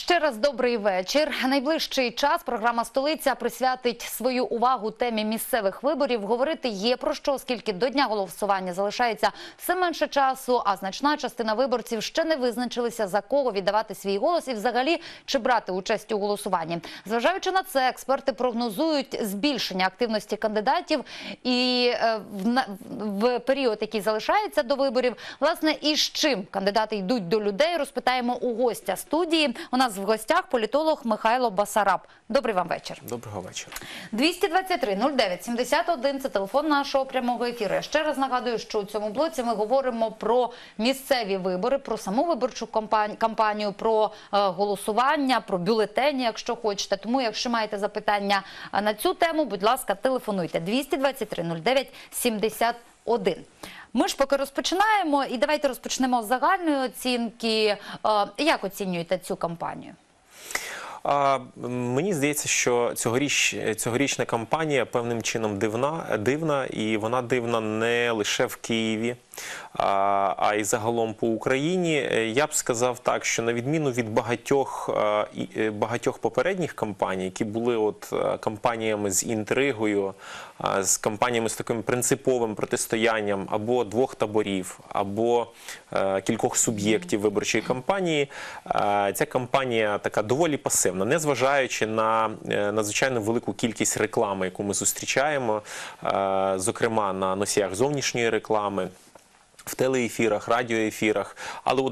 Ще раз добрий вечір. Найближчий час програма «Столиця» присвятить свою увагу темі місцевих виборів. Говорити є про що, оскільки до дня голосування залишається все менше часу, а значна частина виборців ще не визначилися, за кого віддавати свій голос і взагалі чи брати участь у голосуванні. Зважаючи на це, експерти прогнозують збільшення активності кандидатів і в період, який залишається до виборів. Власне, і з чим кандидати йдуть до людей, розпитаємо у гостя студії. У нас в гостях політолог Михайло Басараб. Добрий вам вечір. Доброго вечора. 223-09-71 – це телефон нашого прямого ефіру. Я ще раз нагадую, що у цьому блоці ми говоримо про місцеві вибори, про саму виборчу кампанію, про голосування, про бюлетені, якщо хочете. Тому, якщо маєте запитання на цю тему, будь ласка, телефонуйте. 223-09-71. Ми ж поки розпочинаємо, і давайте розпочнемо з загальної оцінки. Як оцінюєте цю кампанію? Мені здається, що цьогорічна кампанія певним чином дивна, і вона дивна не лише в Києві, а й загалом по Україні. Я б сказав так, що на відміну від багатьох попередніх кампаній, які були кампаніями з інтригою, з кампаніями з таким принциповим протистоянням або двох таборів, або кількох суб'єктів виборчої кампанії, ця кампанія така доволі пасивна, незважаючи на надзвичайно велику кількість реклами, яку ми зустрічаємо, зокрема на носіях зовнішньої реклами, в телеефірах, радіоефірах, але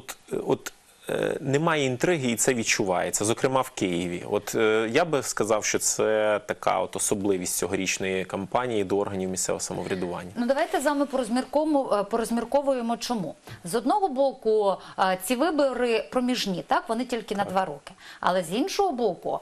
немає інтриги, і це відчувається, зокрема в Києві. Я би сказав, що це така особливість цьогорічної кампанії до органів місцевого самоврядування. Ну, давайте з вами порозмірковуємо чому. З одного боку, ці вибори проміжні, так? Вони тільки на 2 роки. Але з іншого боку,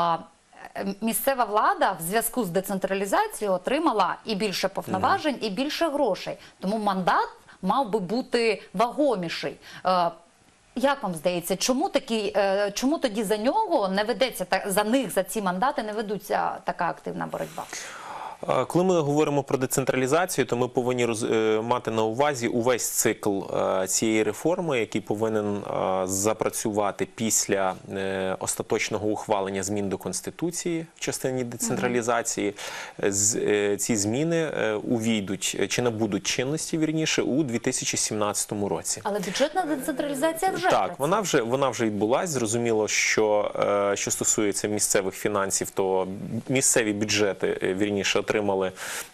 місцева влада в зв'язку з децентралізацією отримала і більше повноважень, і більше грошей. Тому мандат мав би бути вагоміший. Як вам здається, чому тоді за нього не ведеться, за ці мандати не ведуться така активна боротьба? Коли ми говоримо про децентралізацію, то ми повинні мати на увазі увесь цикл цієї реформи, який повинен запрацювати після остаточного ухвалення змін до Конституції в частині децентралізації. Ці зміни увійдуть, чи набудуть чинності, вірніше, у 2017 році. Але бюджетна децентралізація вже так, вона вже відбулась. Зрозуміло, що стосується місцевих фінансів, то місцеві бюджети, вірніше, отримали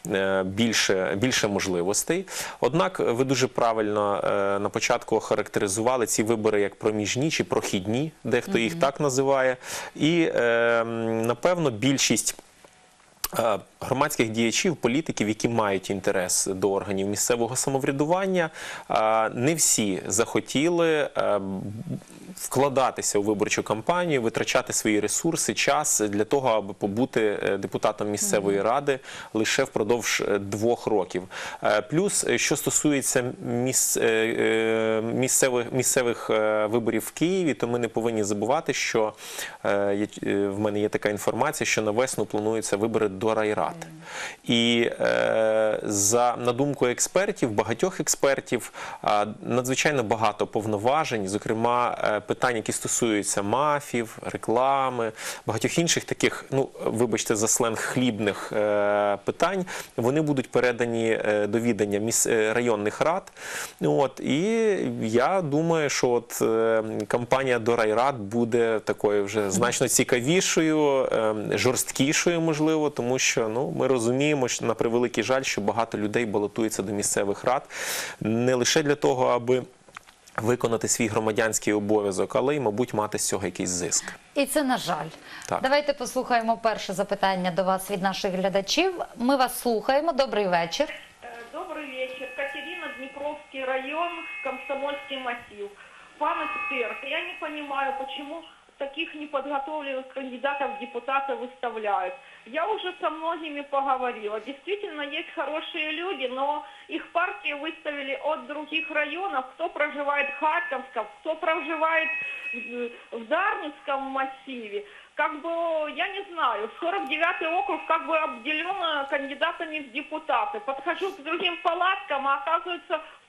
більше можливостей. Однак ви дуже правильно на початку охарактеризували ці вибори як проміжні чи прохідні, дехто їх так називає. І, напевно, більшість громадських діячів, політиків, які мають інтерес до органів місцевого самоврядування, не всі захотіли вкладатися у виборчу кампанію, витрачати свої ресурси, час для того, аби побути депутатом місцевої ради лише впродовж 2 років. Плюс, що стосується місцевих виборів в Києві, то ми не повинні забувати, що в мене є така інформація, що на весну плануються вибори до райрад. І на думку експертів, багатьох експертів, надзвичайно багато повноважень, зокрема питань, які стосуються мафів, реклами, багатьох інших таких, вибачте за сленг, хлібних питань, вони будуть передані до відання районних рад. І я думаю, що кампанія до райрад буде такою вже значно цікавішою, жорсткішою, можливо, тому що ми розуміємо, що, на превеликий жаль, що багато людей балотуються до місцевих рад не лише для того, аби виконати свій громадянський обов'язок, але й, мабуть, мати з цього якийсь зиск. І це на жаль. Так. Давайте послухаємо перше запитання до вас від наших глядачів. Ми вас слухаємо. Добрий вечір. Добрый вечер. Катерина, Днепровский район, Комсомольский массив. Пан эксперт, я не понимаю, почему таких неподготовленных кандидатов в депутаты выставляют. Я уже со многими поговорила. Действительно, есть хорошие люди, но их партии выставили от других районов, кто проживает в Харьковском, кто проживает в Дарницком массиве. Я не знаю, 49-й округ обделен кандидатами в депутаты. Подхожу к другим палаткам, а оказывается, в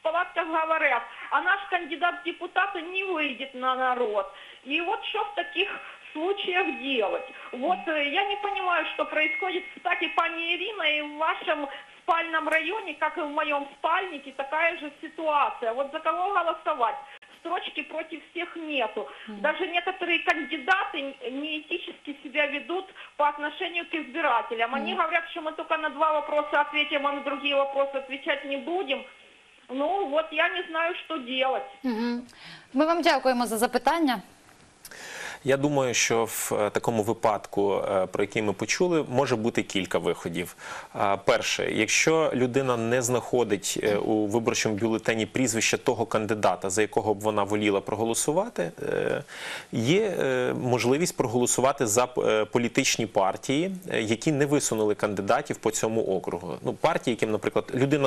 в палатках говорят, а наш кандидат в депутаты не выйдет на народ. И вот что в таких случаях делать? Вот я не понимаю, что происходит. Кстати, пани Ирина, и в вашем спальном районе, как и в моем спальнике, такая же ситуация. Вот за кого голосовать? Строчки против всех нету. Даже некоторые кандидаты неэтически себя ведут по отношению к избирателям. Они говорят, что мы только на 2 вопроса ответим, а на другие вопросы отвечать не будем. Ну вот я не знаю, что делать. Ми вам дякуємо за запитання. Я думаю, що в такому випадку, про який ми почули, може бути кілька виходів. Перше, якщо людина не знаходить у виборчому бюлетені прізвище того кандидата, за якого б вона воліла проголосувати, є можливість проголосувати за політичні партії, які не висунули кандидатів по цьому округу. Ну, партії, яким, наприклад, людина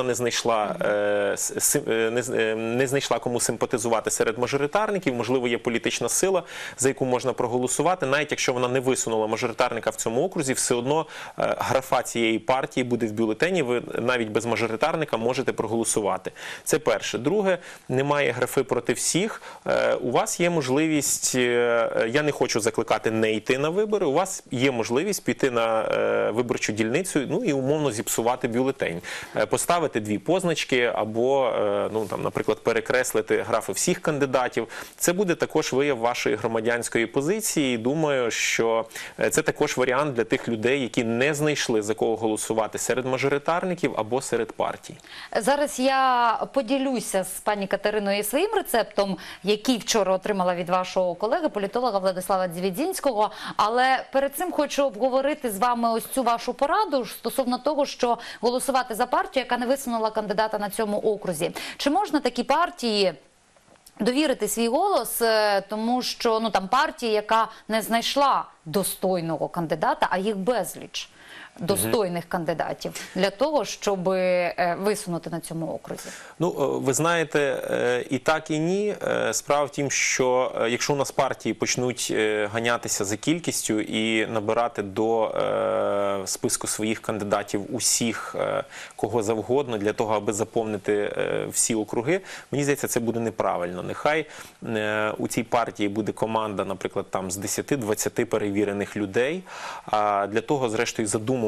не знайшла кому симпатизувати серед мажоритарників, можливо, є політична сила, за яку можна проголосувати, навіть якщо вона не висунула мажоритарника в цьому окрузі, все одно графа цієї партії буде в бюлетені, ви навіть без мажоритарника можете проголосувати. Це перше. Друге, немає графи проти всіх, у вас є можливість, я не хочу закликати не йти на вибори, у вас є можливість піти на виборчу дільницю, ну і умовно зіпсувати бюлетень, поставити 2 позначки або, ну, там, наприклад, перекреслити графи всіх кандидатів. Це буде також вияв вашої громадянської позиції. Думаю, що це також варіант для тих людей, які не знайшли за кого голосувати серед мажоритарників або серед партій. Зараз я поділюся з пані Катериною своїм рецептом, який вчора отримала від вашого колеги, політолога Владислава Дзвідзінського. Але перед цим хочу обговорити з вами ось цю вашу пораду стосовно того, що голосувати за партію, яка не висунула кандидата на цьому окрузі. Чи можна такі партії довірити свій голос, тому що, ну, там партія, яка не знайшла достойного кандидата, а їх безліч достойних кандидатів для того, щоб висунути на цьому окрузі? Ну, ви знаєте, і так, і ні. Справа в тім, що якщо у нас партії почнуть ганятися за кількістю і набирати до списку своїх кандидатів усіх, кого завгодно, для того, аби заповнити всі округи, мені здається, це буде неправильно. Нехай у цій партії буде команда, наприклад, там з 10-20 перевірених людей, а для того, зрештою, задумувалася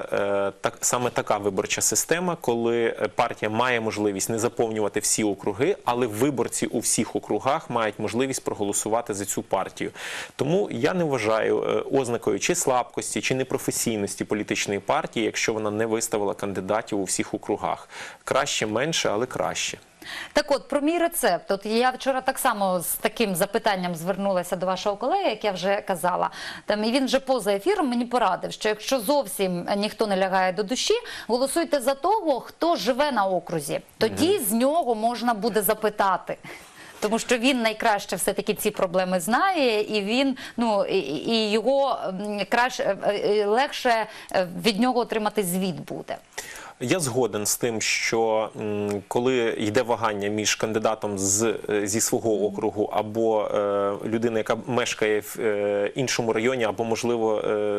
саме така виборча система, коли партія має можливість не заповнювати всі округи, але виборці у всіх округах мають можливість проголосувати за цю партію. Тому я не вважаю ознакою чи слабкості, чи непрофесійності політичної партії, якщо вона не виставила кандидатів у всіх округах. Краще менше, але краще. Так от, про мій рецепт. От я вчора так само з таким запитанням звернулася до вашого колеги, як я вже казала. Там, і він вже поза ефіром мені порадив, що якщо зовсім ніхто не лягає до душі, голосуйте за того, хто живе на окрузі. Тоді з нього можна буде запитати. Тому що він найкраще все-таки ці проблеми знає, і він, ну, і його легше від нього отримати звіт буде. Я згоден з тим, що коли йде вагання між кандидатом зі свого округу або людиною, яка мешкає в іншому районі, або, можливо,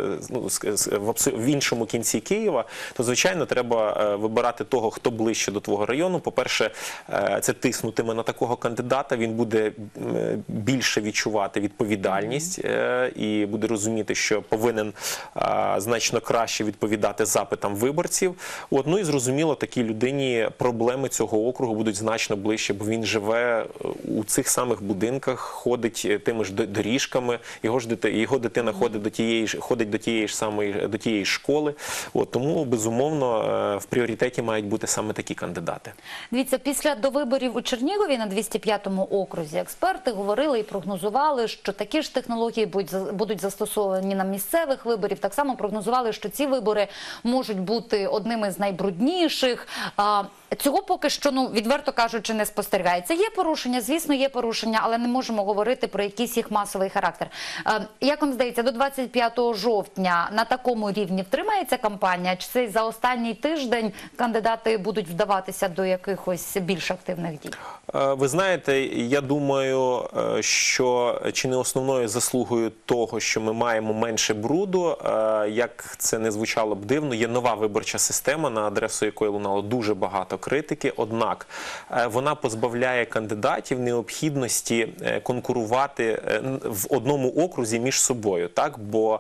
в іншому кінці Києва, то, звичайно, треба вибирати того, хто ближче до твого району. По-перше, це тиснутиме на такого кандидата, він буде більше відчувати відповідальність і буде розуміти, що повинен значно краще відповідати запитам виборців. Ну і зрозуміло, такій людині проблеми цього округу будуть значно ближче, бо він живе у цих самих будинках, ходить тими ж доріжками, його дитина ходить до тієї школи. Тому, безумовно, в пріоритеті мають бути саме такі кандидати. Дивіться, після довиборів у Чернігові на 205-му окрузі експерти говорили і прогнозували, що такі ж технології будуть застосовані на місцевих виборів. Так само прогнозували, що ці вибори можуть бути одними з найбрудніших. Цього поки що, ну, відверто кажучи, не спостерігається. Є порушення, звісно, є порушення, але не можемо говорити про якийсь їх масовий характер. Як вам здається, до 25 жовтня на такому рівні втримається кампанія? Чи це за останній тиждень кандидати будуть вдаватися до якихось більш активних дій? Ви знаєте, я думаю, що чи не основною заслугою того, що ми маємо менше бруду, як це не звучало б дивно, є нова виборча система, на адресу якої лунало дуже багато критики, однак вона позбавляє кандидатів необхідності конкурувати в одному окрузі між собою, так? Бо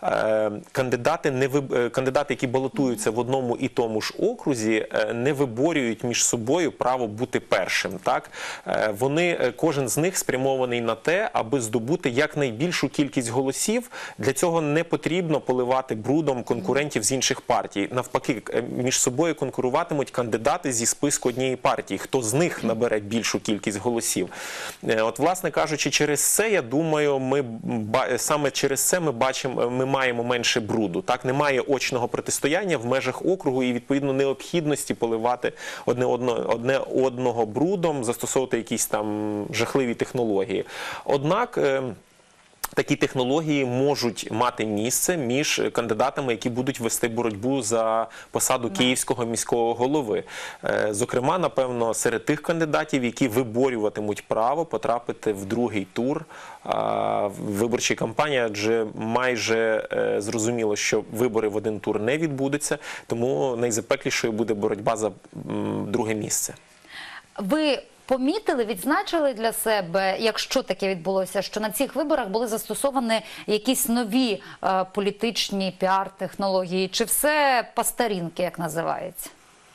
кандидати, які балотуються в одному і тому ж окрузі, не виборюють між собою право бути першим, так? Кожен з них спрямований на те, аби здобути якнайбільшу кількість голосів. Для цього не потрібно поливати брудом конкурентів з інших партій. Навпаки, між собою конкуруватимуть кандидати зі списку однієї партії. Хто з них набере більшу кількість голосів? От, власне кажучи, через це, я думаю, саме через це ми маємо менше бруду. Так, немає очного протистояння в межах округу і, відповідно, необхідності поливати одне одного брудом, застосовувати якісь там жахливі технології. Однак такі технології можуть мати місце між кандидатами, які будуть вести боротьбу за посаду київського міського голови. Зокрема, напевно, серед тих кандидатів, які виборюватимуть право потрапити в другий тур виборчої кампанії, адже майже зрозуміло, що вибори в один тур не відбудуться, тому найзапеклішою буде боротьба за друге місце. Ви помітили, відзначили для себе, якщо таке відбулося, що на цих виборах були застосовані якісь нові політичні піар-технології? Чи все по старінки, як називається?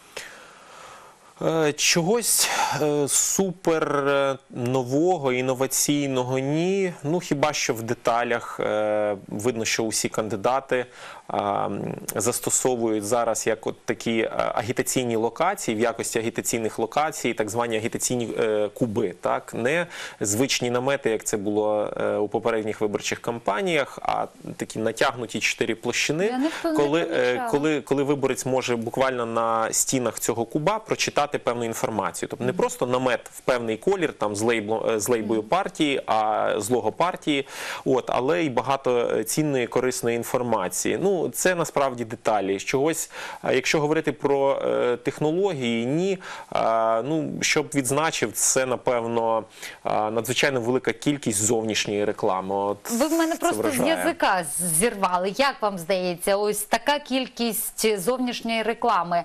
Чогось супер нового, інноваційного ні. Ну, хіба що в деталях видно, що усі кандидати застосовують зараз як от такі агітаційні локації, в якості агітаційних локацій, так звані агітаційні куби. Так? Не звичні намети, як це було у попередніх виборчих кампаніях, а такі натягнуті 4 площини, коли виборець може буквально на стінах цього куба прочитати певну інформацію. Тобто не просто намет в певний колір, там з лейбою партії, з лого партії, але й багато цінної, корисної інформації. Ну, це насправді деталі. Чогось, якщо говорити про технології, ні. Ну, що б відзначив, це, напевно, надзвичайно велика кількість зовнішньої реклами. Ви в мене просто з язика зірвали. Як вам здається, ось така кількість зовнішньої реклами?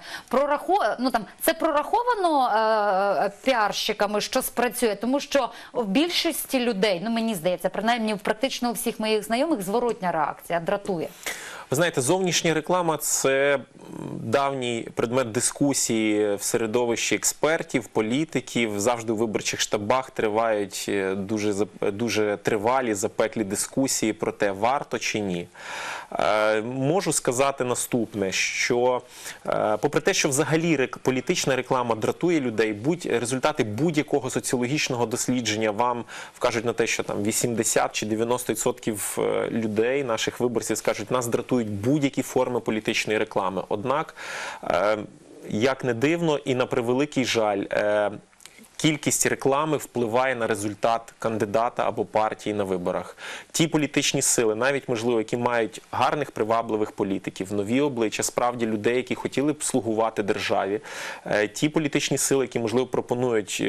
Це прораховано піарщиками, що спрацює? Тому що в більшості людей, мені здається, принаймні практично у всіх моїх знайомих, зворотня реакція, дратує. Ви знаєте, зовнішня реклама – це давній предмет дискусії в середовищі експертів, політиків. Завжди у виборчих штабах тривають дуже тривалі, запеклі дискусії про те, варто чи ні. Можу сказати наступне, що попри те, що взагалі політична реклама дратує людей, результати будь-якого соціологічного дослідження вам вкажуть на те, що там 80 чи 90% людей, наших виборців, скажуть, нас дратують будь-які форми політичної реклами. Однак, як не дивно і на превеликий жаль, кількість реклами впливає на результат кандидата або партії на виборах. Ті політичні сили, навіть, можливо, які мають гарних, привабливих політиків, нові обличчя, справді людей, які хотіли б слугувати державі, ті політичні сили, які, можливо, пропонують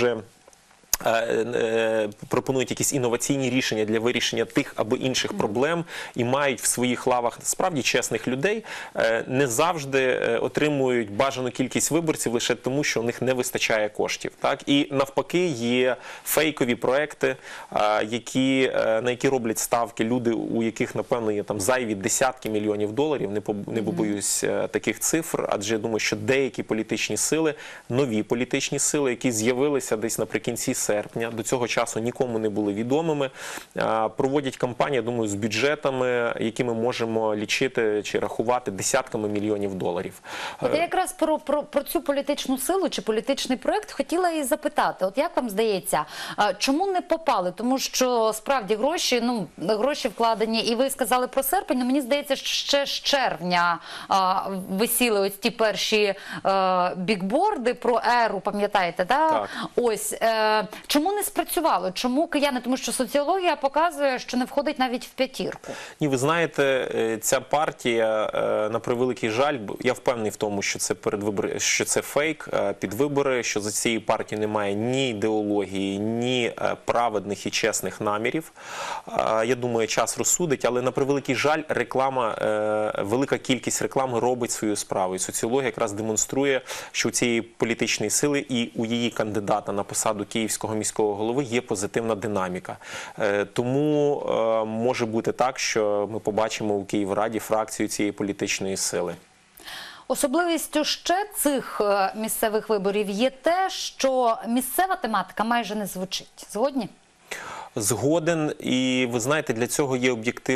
якісь інноваційні рішення для вирішення тих або інших проблем і мають в своїх лавах справді чесних людей, не завжди отримують бажану кількість виборців лише тому, що у них не вистачає коштів. Так? І навпаки є фейкові проекти, на які роблять ставки люди, у яких, напевно, є там зайві десятки мільйонів доларів, не побоюсь таких цифр, адже я думаю, що деякі політичні сили, нові політичні сили, які з'явилися десь наприкінці серпня, до цього часу нікому не були відомими, проводять кампанію, я думаю, з бюджетами, які ми можемо лічити чи рахувати десятками мільйонів доларів. От я якраз про цю політичну силу чи політичний проєкт хотіла і запитати. От як вам здається, чому не попали? Тому що справді гроші вкладені, і ви сказали про серпень, але мені здається, що ще з червня висіли ось ті перші бікборди про еру, пам'ятаєте, да? Так. Ось, Чому не спрацювало? Чому кияни? Тому що соціологія показує, що не входить навіть в п'ятірку. Ні, ви знаєте, ця партія, на превеликий жаль, я впевнений в тому, що це що це фейк під вибори, що за цією партією немає ні ідеології, ні праведних і чесних намірів. Я думаю, час розсудить, але на превеликий жаль, реклама, велика кількість реклами робить свою справу. І соціологія якраз демонструє, що у цієї політичної сили і у її кандидата на посаду Київського міського голови є позитивна динаміка. Тому може бути так, що ми побачимо у Київраді фракцію цієї політичної сили. Особливістю ще цих місцевих виборів є те, що місцева тематика майже не звучить. Згодні? Згоден, і ви знаєте, для цього є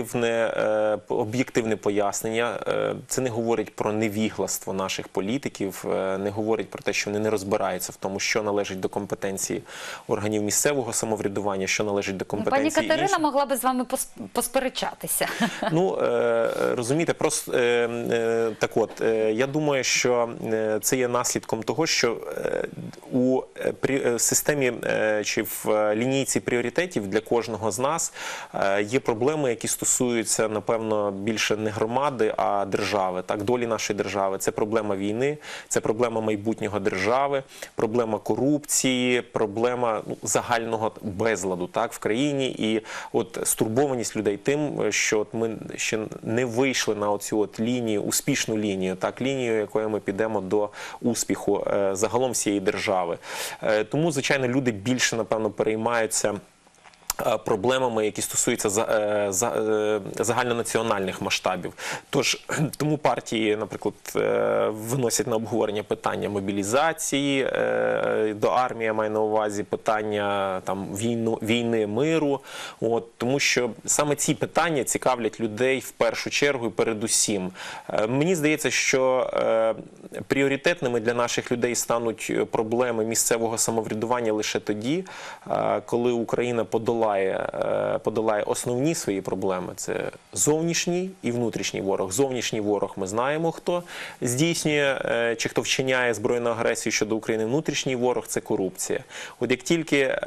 об'єктивне пояснення. Це не говорить про невігластво наших політиків, не говорить про те, що вони не розбираються в тому, що належить до компетенції органів місцевого самоврядування, що належить до компетенції Пані Катерина інших. могла би з вами посперечатися. Ну, розумієте, просто так от, я думаю, що це є наслідком того, що у системі чи в лінійці пріоритетів для кожного з нас є проблеми, які стосуються, напевно, більше не громади, а держави, так, долі нашої держави. Це проблема війни, це проблема майбутнього держави, проблема корупції, проблема загального безладу, так, в країні. І от стурбованість людей тим, що от ми ще не вийшли на оцю от лінію, успішну лінію, так, лінію, якою ми підемо до успіху загалом всієї держави. Тому, звичайно, люди більше, напевно, переймаються проблемами, які стосуються загальнонаціональних масштабів. Тож, тому партії, наприклад, виносять на обговорення питання мобілізації до армії, я маю на увазі, питання там, війни, миру. От, тому що саме ці питання цікавлять людей в першу чергу і передусім. Мені здається, що пріоритетними для наших людей стануть проблеми місцевого самоврядування лише тоді, коли Україна подолає основні свої проблеми. Це зовнішній і внутрішній ворог. Зовнішній ворог ми знаємо, хто здійснює чи хто вчиняє збройну агресію щодо України. Внутрішній ворог – це корупція. От як тільки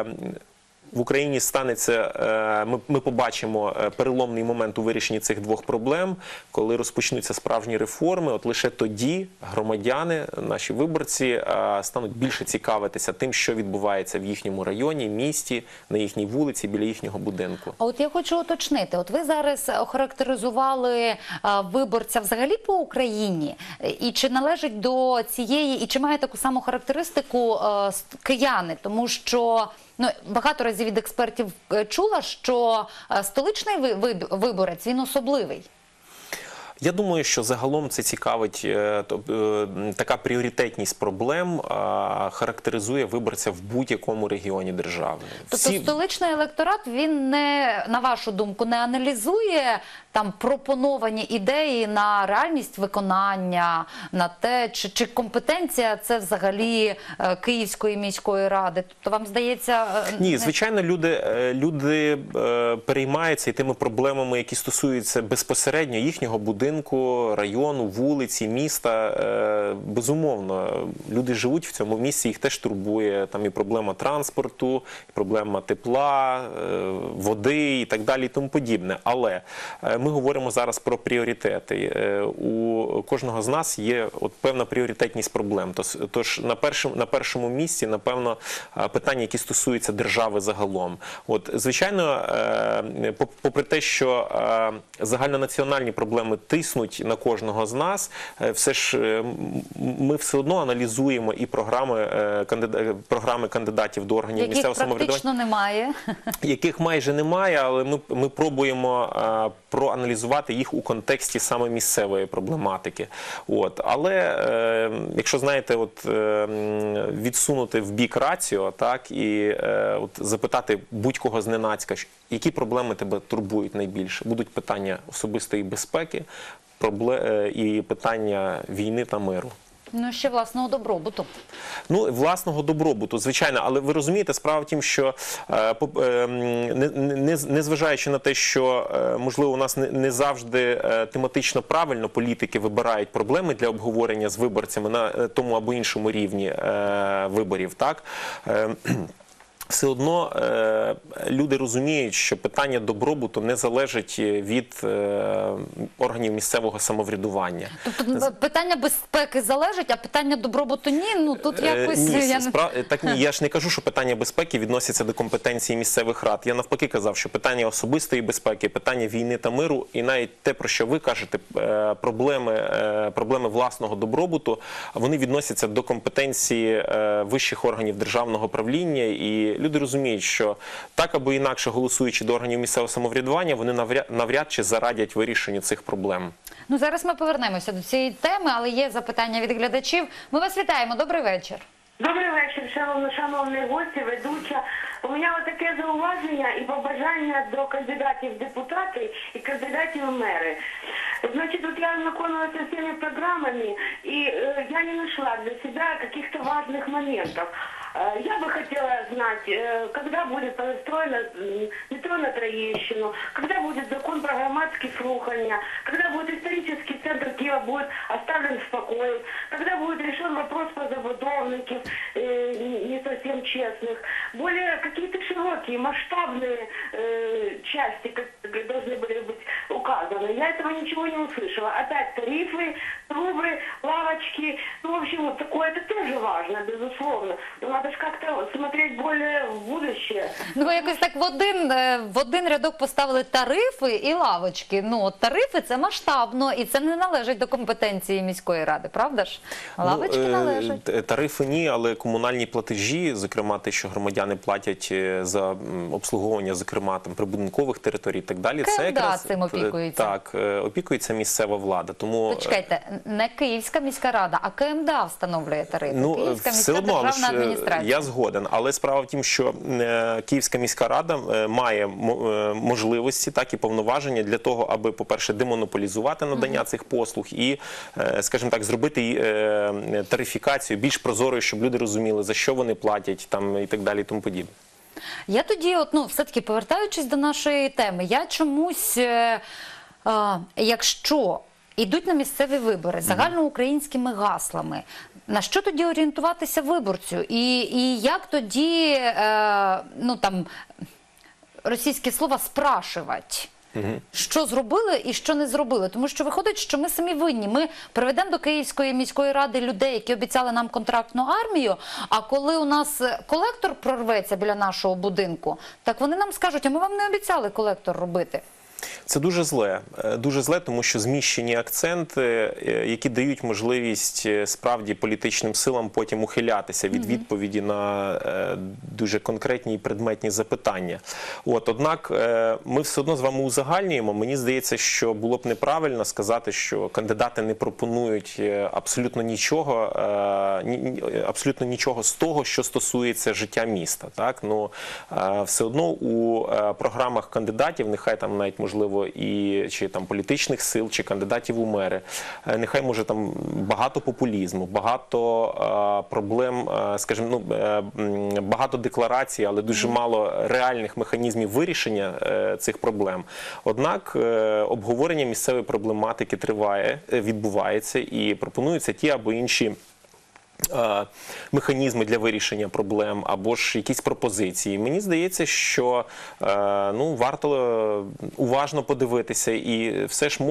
в Україні станеться, ми побачимо переломний момент у вирішенні цих двох проблем, коли розпочнуться справжні реформи, от лише тоді громадяни, наші виборці, стануть більше цікавитися тим, що відбувається в їхньому районі, місті, на їхній вулиці, біля їхнього будинку. А от я хочу уточнити, от ви зараз охарактеризували виборця взагалі по Україні, і чи належить до цієї, і чи має таку саму характеристику кияни, тому що багато разів від експертів чула, що столичний виборець, він особливий. Я думаю, що загалом це цікавить, така пріоритетність проблем характеризує виборця в будь-якому регіоні держави. Тобто столичний електорат, він не, на вашу думку, не аналізує там пропоновані ідеї на реальність виконання, на те, чи компетенція це взагалі Київської міської ради? Тобто вам здається... Ні, звичайно, люди переймаються і тими проблемами, які стосуються безпосередньо їхнього будинку, району, вулиці, міста. Безумовно, люди живуть в цьому місці, їх теж турбує там і проблема транспорту, і проблема тепла, води і так далі і тому подібне. Але ми говоримо зараз про пріоритети. У кожного з нас є от певна пріоритетність проблем. Тож на першому місці, напевно, питання, які стосуються держави загалом. От, звичайно, попри те, що загальнонаціональні проблеми тиснуть на кожного з нас, все ж ми все одно аналізуємо і програми кандидатів до органів місцевого самоврядування. Яких практично немає. Яких майже немає, але ми пробуємо проаналізувати їх у контексті саме місцевої проблематики. От. Але, якщо, знаєте, от, відсунути в бік раціо, так, і от, запитати будь-кого зненацька, які проблеми тебе турбують найбільше? Будуть питання особистої безпеки і питання війни та миру. Ну, ще власного добробуту. Ну, власного добробуту, звичайно. Але ви розумієте, справа в тім, що незважаючи на те, що, можливо, у нас не завжди тематично правильно політики вибирають проблеми для обговорення з виборцями на тому або іншому рівні виборів, так? все одно люди розуміють, що питання добробуту не залежить від органів місцевого самоврядування. Тобто питання безпеки залежить, а питання добробуту ні? Ну, тут якось... Ні, так ні, я ж не кажу, що питання безпеки відносяться до компетенції місцевих рад. Я навпаки казав, що питання особистої безпеки, питання війни та миру і навіть те, про що ви кажете, проблеми власного добробуту, вони відносяться до компетенції вищих органів державного правління, і люди розуміють, що так або інакше, голосуючи до органів місцевого самоврядування, вони навряд чи зарадять вирішенню цих проблем. Ну, зараз ми повернемося до цієї теми, але є запитання від глядачів. Ми вас вітаємо. Добрий вечір. Добрий вечір, шановні гості, ведуча. У мене таке зауваження і побажання до кандидатів в депутати і кандидатів в мери. Значит, вот я знакомилась со всеми программами, и я не нашла для себя каких-то важных моментов. Я бы хотела знать, когда будет построено метро на Троещину, когда будет закон про громадские слухания, когда будет исторический центр Киева будет оставлен в покое, когда будет решен вопрос про забудовников, не совсем честных. Более какие-то широкие, масштабные части должны были быть указаны. Я этого ничего не услышала. Опять тарифы, трубы, лавочки. Ну, в общем, вот такое это тоже важно, безусловно. Но надо же как-то смотреть более в будущее. Ну, ви якось так в один рядок поставили тарифи і лавочки. Ну, от тарифи – це масштабно, і це не належить до компетенції міської ради, правда ж? Лавочки належать. Тарифи ні, але комунальні платежі, зокрема те, що громадяни платять за обслуговування, зокрема, там, прибудинкових територій і так далі, це якраз цим опікується. Так, опікується місцева влада. Тому Почекайте, не Київська міська рада, а КМДА встановлює тарифи. Ну, Київська все міська одно, державна але ж, адміністрація. я згоден. Але справа в тім, що Київська міська рада має можливості, так і повноваження для того, аби, по-перше, демонополізувати надання цих послуг і, скажімо так, зробити тарифікацію більш прозорою, щоб люди розуміли, за що вони платять там, і так далі і тому подібне. Я тоді, все-таки повертаючись до нашої теми, я чомусь, якщо йдуть на місцеві вибори загальноукраїнськими гаслами, на що тоді орієнтуватися виборцю? І як тоді, російське слово «спрашивати»? Що зробили і що не зробили. Тому що виходить, що ми самі винні. Ми приведемо до Київської міської ради людей, які обіцяли нам контрактну армію, а коли у нас колектор прорветься біля нашого будинку, так вони нам скажуть, а ми вам не обіцяли колектор робити. Це дуже зле, тому що зміщені акценти, які дають можливість справді політичним силам потім ухилятися від відповіді на дуже конкретні і предметні запитання. Однак ми все одно з вами узагальнюємо. Мені здається, що було б неправильно сказати, що кандидати не пропонують абсолютно нічого з того, що стосується життя міста. Так? Ну, все одно у програмах кандидатів, нехай там навіть можливо чи там політичних сил, чи кандидатів у мери, нехай може там багато популізму, багато проблем, скажімо, багато декларацій, але дуже мало реальних механізмів вирішення цих проблем. Однак обговорення місцевої проблематики відбувається і пропонуються ті або інші механізми для вирішення проблем або ж якісь пропозиції. Мені здається, що варто уважно подивитися і все ж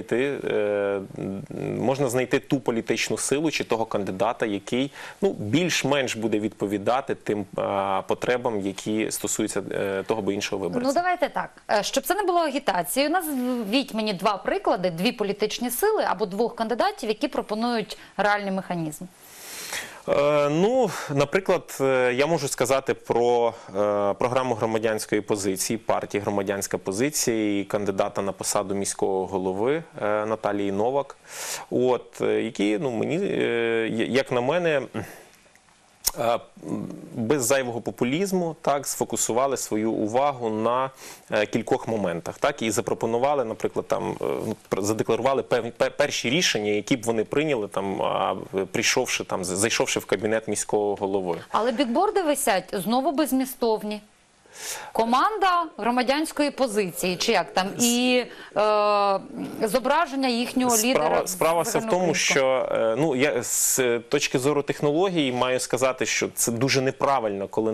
можна знайти ту політичну силу чи того кандидата, який більш-менш буде відповідати тим потребам, які стосуються того або іншого виборця. Ну, давайте так. Щоб це не було агітацією, назвіть мені два приклади, дві політичні сили або двох кандидатів, які пропонують реальний механізм. Наприклад, я можу сказати про програму громадянської позиції, партії «Громадянська позиція» і кандидата на посаду міського голови Наталії Новак, які, як на мене, без зайвого популізму сфокусували свою увагу на кількох моментах. І запропонували, наприклад, задекларували перші рішення, які б вони прийняли, зайшовши в кабінет міського голови. Але бікборди висять знову беззмістовні. Команда громадянської позиції, чи як там, і зображення їхнього лідера. Справа все в тому, що ну, я з точки зору технологій маю сказати, що це дуже неправильно, коли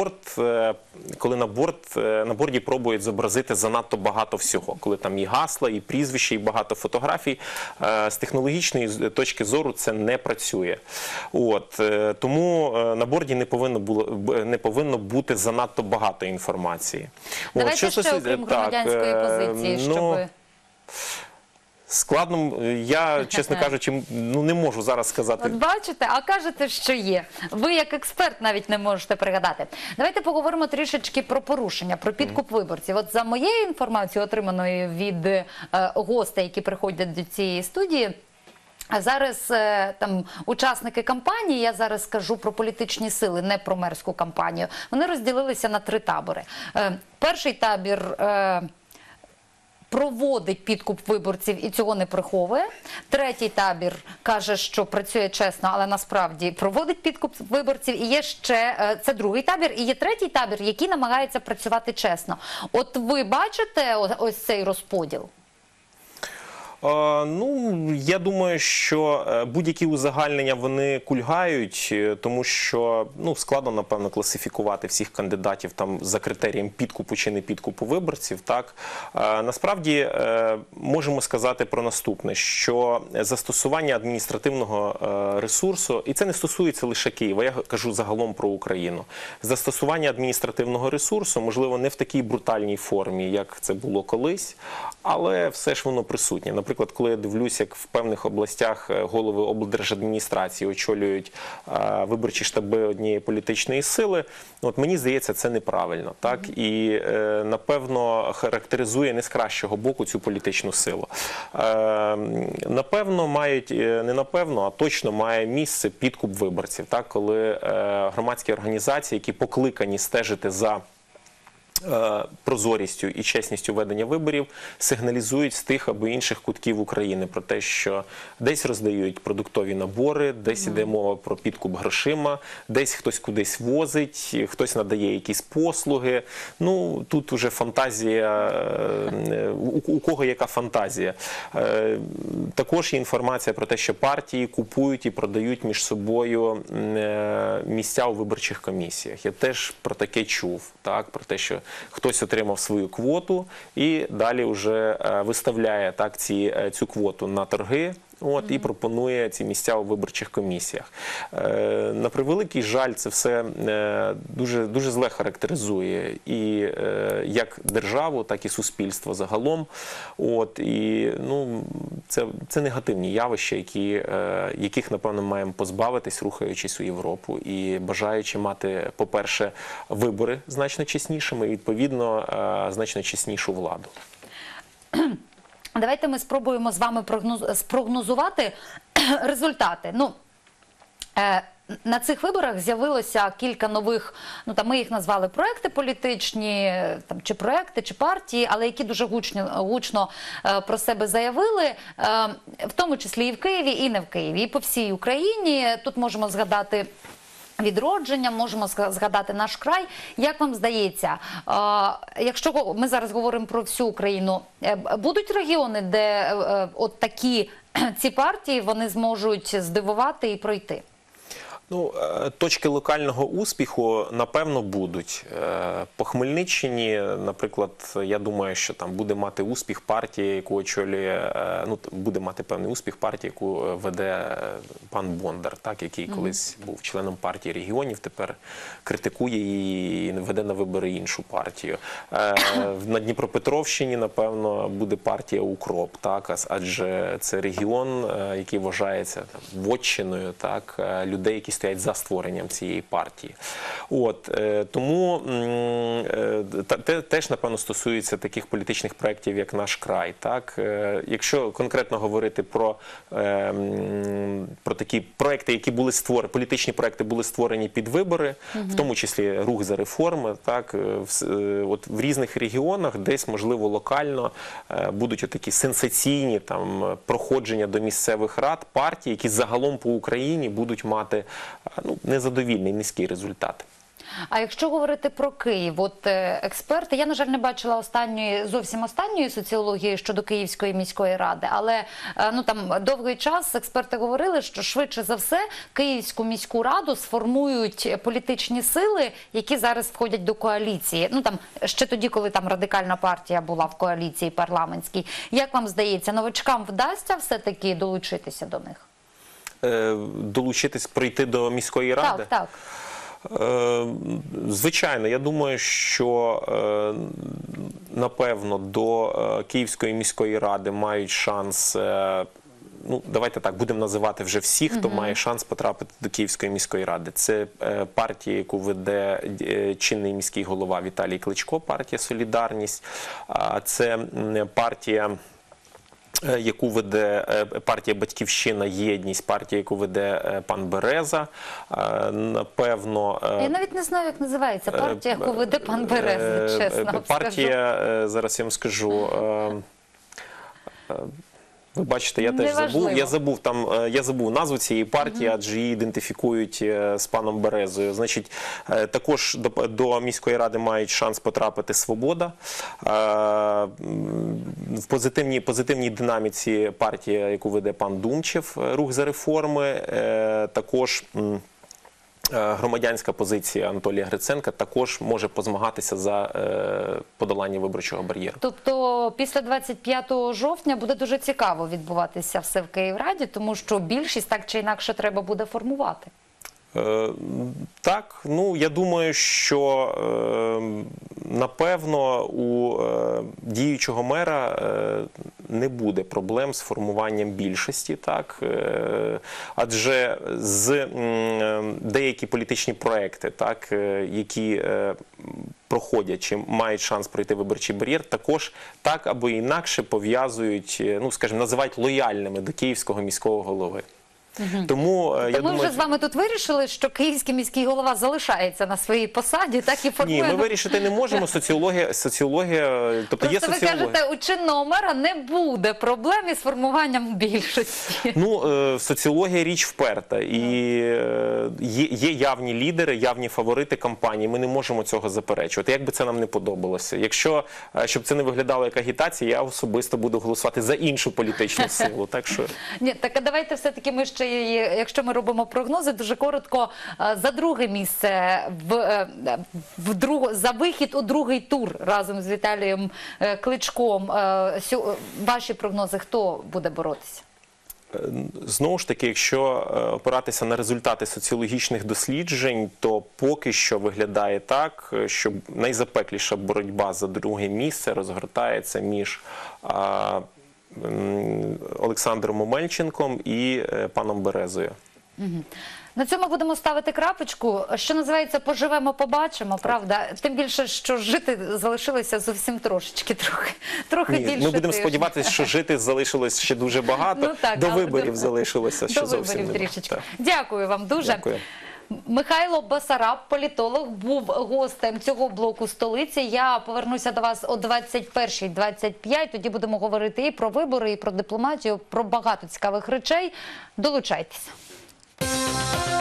на борді пробують зобразити занадто багато всього, коли там і гасла, і прізвища, і багато фотографій. З технологічної точки зору це не працює. От, тому на борді не повинно бути занадто багато інформації. Давайте ще окрім громадянської позиції, щоб... Складно, я, чесно кажучи, ну, не можу зараз сказати. От бачите, а кажете, що є. Ви як експерт навіть не можете пригадати. Давайте поговоримо трішечки про порушення, про підкуп виборців. От за моєю інформацією, отриманою від гостей, які приходять до цієї студії, зараз там учасники кампанії, я зараз скажу про політичні сили, не про мерську кампанію, вони розділилися на 3 табори. Перший табір проводить підкуп виборців і цього не приховує. Третій табір каже, що працює чесно, але насправді проводить підкуп виборців. І є ще, це другий табір, і є третій табір, який намагається працювати чесно. От ви бачите ось цей розподіл? Ну, я думаю, що будь-які узагальнення вони кульгають, тому що ну, складно, напевно, класифікувати всіх кандидатів там за критерієм підкупу чи не підкупу виборців. Так? Насправді можемо сказати про наступне, що застосування адміністративного ресурсу, і це не стосується лише Києва, я кажу загалом про Україну, застосування адміністративного ресурсу, можливо, не в такій брутальній формі, як це було колись, але все ж воно присутнє. Наприклад, коли я дивлюсь, як в певних областях голови облдержадміністрації очолюють виборчі штаби однієї політичної сили, от мені здається, це неправильно. Так? І, напевно, характеризує не з кращого боку цю політичну силу. Напевно, не напевно, а точно має місце підкуп виборців, так? Коли громадські організації, які покликані стежити за прозорістю і чесністю ведення виборів, сигналізують з тих або інших кутків України про те, що десь роздають продуктові набори, десь іде мова про підкуп грошима, десь хтось кудись возить, хтось надає якісь послуги. Ну, тут уже фантазія, у кого яка фантазія. Також є інформація про те, що партії купують і продають між собою місця у виборчих комісіях. Я теж про таке чув, так, про те, що хтось отримав свою квоту і далі вже виставляє так, цю квоту на торги. От, і пропонує ці місця у виборчих комісіях. На превеликий жаль, це все дуже, дуже зле характеризує і як державу, так і суспільство загалом. От, і, ну, це негативні явища, яких, напевно, маємо позбавитись, рухаючись у Європу і бажаючи мати, по-перше, вибори значно чеснішими і, відповідно, значно чеснішу владу. Давайте ми спробуємо з вами спрогнозувати результати. Ну, на цих виборах з'явилося кілька нових, ну там ми їх назвали проекти політичні, там, чи проекти, чи партії, але які дуже гучно про себе заявили, в тому числі і в Києві, і не в Києві, і по всій Україні. Тут можемо згадати Відродження, можемо згадати Наш край. Як вам здається, якщо ми зараз говоримо про всю Україну, будуть регіони, де от такі ці партії вони зможуть здивувати і пройти? Ну, точки локального успіху, напевно, будуть. По Хмельниччині, наприклад, я думаю, що там буде мати успіх партія, яку очолює, ну, буде мати певний успіх партія, яку веде пан Бондар, так, який колись був членом партії регіонів, тепер критикує її і веде на вибори іншу партію. На Дніпропетровщині, напевно, буде партія «Укроп», так, адже це регіон, який вважається там вотчиною, так, людей, які стоять за створенням цієї партії. От, тому теж, напевно, стосується таких політичних проєктів, як «Наш край». Так? Якщо конкретно говорити про такі проєкти, які були створені, політичні проєкти були створені під вибори, в тому числі «Рух за реформи», так? От в різних регіонах, десь, можливо, локально будуть отакі сенсаційні там, проходження до місцевих рад партій, які загалом по Україні будуть мати, ну, незадовільний, низький результат. А якщо говорити про Київ, от експерти, я, на жаль, не бачила зовсім останньої соціології щодо Київської міської ради, але ну там довгий час експерти говорили, що швидше за все Київську міську раду сформують політичні сили, які зараз входять до коаліції. Ну там ще тоді, коли там Радикальна партія була в коаліції парламентській. Як вам здається, новачкам вдасться все-таки долучитися до них? Долучитись, прийти до міської ради? Так, так. Звичайно, я думаю, що напевно до Київської міської ради мають шанс, ну давайте так, будемо називати вже всі, хто має шанс потрапити до Київської міської ради. Це партія, яку веде чинний міський голова Віталій Кличко, партія «Солідарність», це партія, яку веде партія «Батьківщина. Єдність», партія, яку веде пан Береза. Напевно... Я навіть не знаю, як називається партія, яку веде пан Береза, чесно. Партія, зараз я вам скажу... Ви бачите, я теж забув назву цієї партії, адже її ідентифікують з паном Березою. Значить, також до міської ради мають шанс потрапити «Свобода». В позитивній динаміці партія, яку веде пан Думчев, «Рух за реформи», також громадянська позиція Анатолія Гриценка також може позмагатися за подолання виборчого бар'єру. Тобто після 25 жовтня буде дуже цікаво відбуватися все в Київраді, тому що більшість так чи інакше треба буде формувати. Так, ну я думаю, що напевно у діючого мера не буде проблем з формуванням більшості, так, адже деякі політичні проекти, так, які проходять чи мають шанс пройти виборчий бар'єр, також так або інакше пов'язують, ну скажімо, називають лояльними до Київського міського голови. Тому я думаю, вже з вами тут вирішили, що Київський міський голова залишається на своїй посаді, так і формує... Ні, ми вирішити не можемо. Соціологія, тобто є соціологія. Ви кажете, у чинного мера не буде проблем із формуванням більшості. Ну, соціологія річ вперта. І є явні лідери, явні фаворити кампанії. Ми не можемо цього заперечувати. Як би це нам не подобалося. Якщо, щоб це не виглядало як агітація, я особисто буду голосувати за іншу політичну силу. Так що... Ні, так а давайте все-таки ми ще, якщо ми робимо прогнози, дуже коротко, за друге місце, за вихід у другий тур разом з Віталієм Кличком, ваші прогнози, хто буде боротися? Знову ж таки, якщо опиратися на результати соціологічних досліджень, то поки що виглядає так, що найзапекліша боротьба за друге місце розгортається між Олександром Омельченком і паном Березою. На цьому будемо ставити крапочку. Що називається, поживемо, побачимо, правда? Тим більше, що жити залишилося зовсім трохи більше. Ми будемо сподіватися, що жити залишилось ще дуже багато. До виборів залишилося ще зовсім немає. трішечки. Дякую вам дуже. Дякую. Михайло Басараб, політолог, був гостем цього блоку «Столиці». Я повернуся до вас о 21:25. Тоді будемо говорити і про вибори, і про дипломатію, про багато цікавих речей. Долучайтеся.